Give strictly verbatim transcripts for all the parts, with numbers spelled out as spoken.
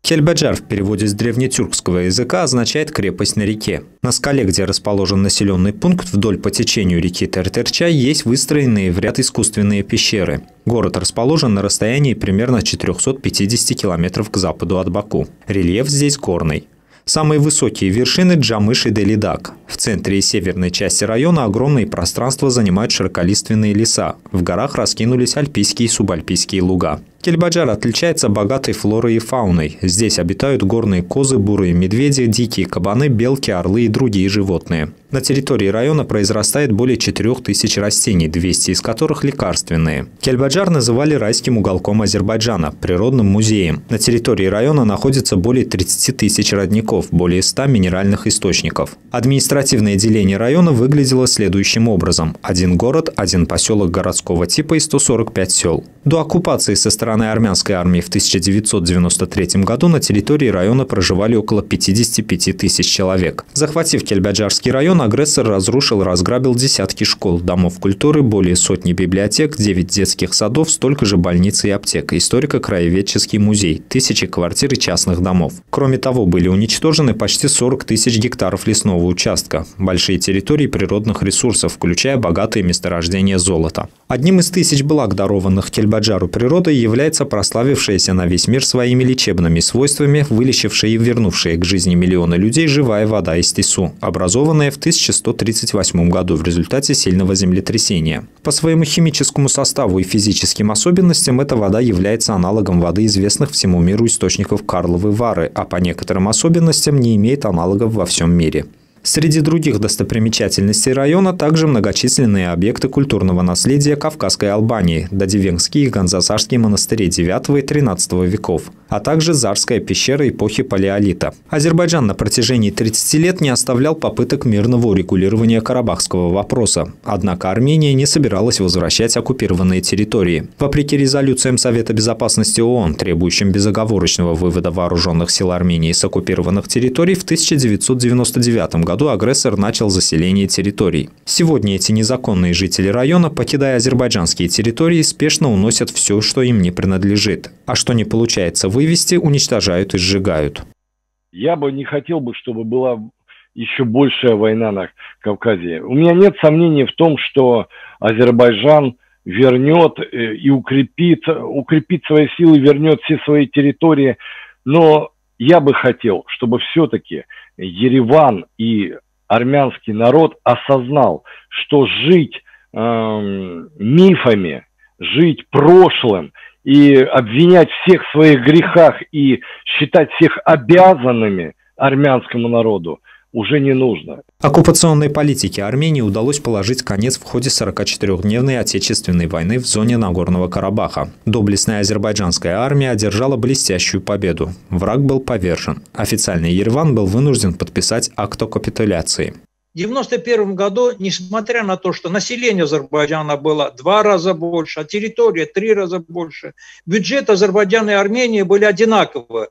Кельбаджар в переводе с древнетюркского языка означает «крепость на реке». На скале, где расположен населенный пункт, вдоль по течению реки Тертырча есть выстроенные в ряд искусственные пещеры. Город расположен на расстоянии примерно четырёхсот пятидесяти километров к западу от Баку. Рельеф здесь горный. Самые высокие вершины – Джамыш и Делидак. В центре и северной части района огромные пространства занимают широколиственные леса. В горах раскинулись альпийские и субальпийские луга. Кельбаджар отличается богатой флорой и фауной. Здесь обитают горные козы, бурые медведи, дикие кабаны, белки, орлы и другие животные. На территории района произрастает более четырёх тысяч растений, двести из которых лекарственные. Кельбаджар называли райским уголком Азербайджана, природным музеем. На территории района находится более тридцати тысяч родников, более ста минеральных источников. Административное деление района выглядело следующим образом. Один город, один поселок городского типа и сто сорок пять сел. До оккупации со стороны армянской армии в тысяча девятьсот девяносто третьем году на территории района проживали около пятидесяти пяти тысяч человек. Захватив Кельбаджарский район, агрессор разрушил и разграбил десятки школ, домов культуры, более сотни библиотек, девять детских садов, столько же больниц и аптек, историко-краеведческий музей, тысячи квартир и частных домов. Кроме того, были уничтожены почти сорок тысяч гектаров лесного участка, большие территории природных ресурсов, включая богатые месторождения золота. Одним из тысяч благ, дарованных Кельбаджару природой, является прославившаяся на весь мир своими лечебными свойствами, вылечившая и вернувшая к жизни миллионы людей живая вода из Тису, образованная в тысяча сто тридцать восьмом году в результате сильного землетрясения. По своему химическому составу и физическим особенностям эта вода является аналогом воды известных всему миру источников Карловой Вары, а по некоторым особенностям не имеет аналогов во всем мире. Среди других достопримечательностей района также многочисленные объекты культурного наследия Кавказской Албании, Дадивенские и Ганзасарские монастыри девятого и тринадцатого веков, а также Зарская пещера эпохи Палеолита. Азербайджан на протяжении тридцати лет не оставлял попыток мирного урегулирования карабахского вопроса. Однако Армения не собиралась возвращать оккупированные территории. Вопреки резолюциям Совета безопасности ООН, требующим безоговорочного вывода вооруженных сил Армении с оккупированных территорий, в тысяча девятьсот девяносто девятом году агрессор начал заселение территорий. Сегодня эти незаконные жители района, покидая азербайджанские территории, спешно уносят все, что им не принадлежит. А что не получается вывести, уничтожают и сжигают. Я бы не хотел бы, чтобы была еще большая война на Кавказе. У меня нет сомнений в том, что Азербайджан вернет и укрепит, укрепит свои силы, вернет все свои территории. Но я бы хотел, чтобы все-таки Ереван и армянский народ осознал, что жить э, мифами, жить прошлым и обвинять всех в своих грехах и считать всех обязанными армянскому народу уже не нужно. Оккупационной политике Армении удалось положить конец в ходе сорокачетырёхдневной Отечественной войны в зоне Нагорного Карабаха. Доблестная азербайджанская армия одержала блестящую победу. Враг был повержен. Официальный Ереван был вынужден подписать акт о капитуляции. В девяносто первом году, несмотря на то, что население Азербайджана было два раза больше, а территория три раза больше, бюджет Азербайджана и Армении были одинаковы.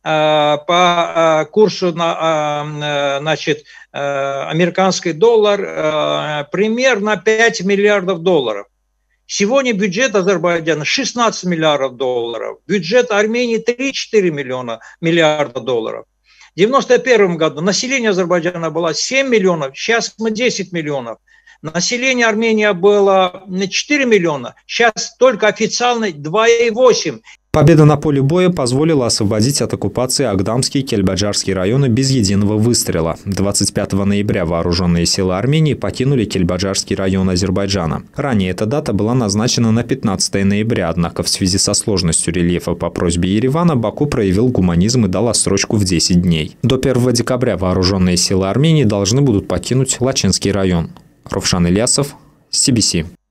По курсу на, значит, американский доллар примерно пять миллиардов долларов. Сегодня бюджет Азербайджана шестнадцать миллиардов долларов, бюджет Армении три-четыре миллиона миллиарда долларов. В девяносто первом году население Азербайджана было семь миллионов, сейчас мы десять миллионов. Население Армении было четыре миллиона, сейчас только официально два и восемь. Победа на поле боя позволила освободить от оккупации Агдамский и Кельбаджарский районы без единого выстрела. двадцать пятого ноября вооруженные силы Армении покинули Кельбаджарский район Азербайджана. Ранее эта дата была назначена на пятнадцатое ноября, однако в связи со сложностью рельефа по просьбе Еревана Баку проявил гуманизм и дал отсрочку в десять дней. До первого декабря вооруженные силы Армении должны будут покинуть Лачинский район. Ровшан Ильясов, си би си.